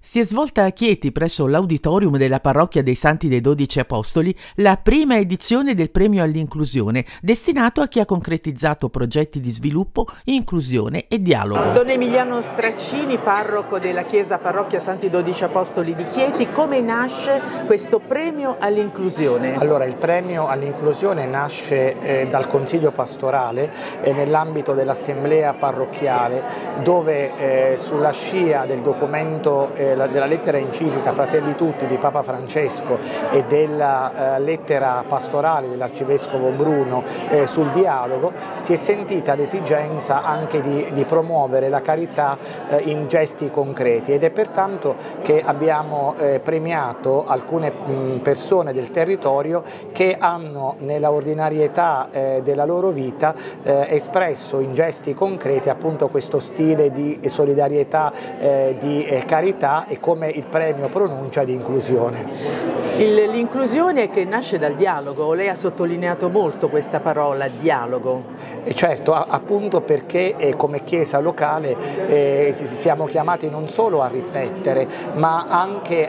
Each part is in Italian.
Si è svolta a Chieti, presso l'auditorium della parrocchia dei Santi dei 12 Apostoli, la prima edizione del Premio all'inclusione, destinato a chi ha concretizzato progetti di sviluppo, inclusione e dialogo. Don Emiliano Straccini, parroco della Chiesa Parrocchia Santi 12 Apostoli di Chieti, come nasce questo Premio all'inclusione? Allora, il Premio all'inclusione nasce dal Consiglio pastorale nell'ambito dell'Assemblea parrocchiale, dove sulla scia del documento della lettera enciclica Fratelli Tutti di Papa Francesco e della lettera pastorale dell'Arcivescovo Bruno sul dialogo, si è sentita l'esigenza anche di promuovere la carità in gesti concreti, ed è pertanto che abbiamo premiato alcune persone del territorio che hanno nella ordinarietà della loro vita espresso in gesti concreti appunto questo stile di solidarietà, di carità, e come il premio pronuncia di inclusione. L'inclusione che nasce dal dialogo, lei ha sottolineato molto questa parola, dialogo. Certo, appunto perché come Chiesa locale siamo chiamati non solo a riflettere, ma anche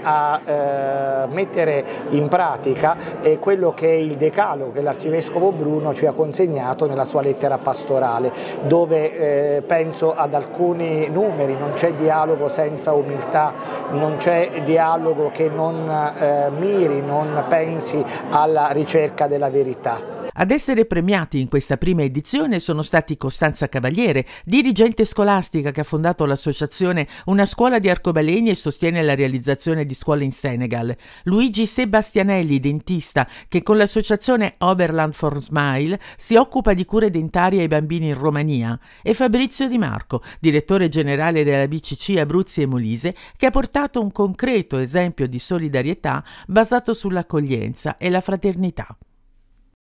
a mettere in pratica quello che è il decalogo che l'Arcivescovo Bruno ci ha consegnato nella sua lettera pastorale, dove penso ad alcuni numeri: non c'è dialogo senza umiltà, non c'è dialogo che non miri, non pensi alla ricerca della verità. Ad essere premiati in questa prima edizione sono stati Costanza Cavaliere, dirigente scolastica che ha fondato l'associazione Una Scuola di Arcobaleni e sostiene la realizzazione di scuole in Senegal; Luigi Sebastianelli, dentista, che con l'associazione Oberland for Smile si occupa di cure dentarie ai bambini in Romania; e Fabrizio Di Marco, direttore generale della BCC Abruzzi e Molise, che ha portato un concreto esempio di solidarietà basato sull'accoglienza e la fraternità.